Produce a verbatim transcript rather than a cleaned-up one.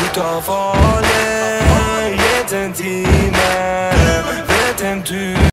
ta farlig, jeg til en time, vet en tur.